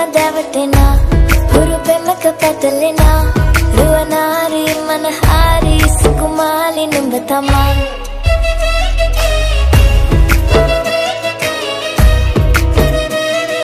දැවටෙනා හුරු පෙමක පැටලෙනා රුවනාරි මනහාරි සුකුමාලි නුඹ තමා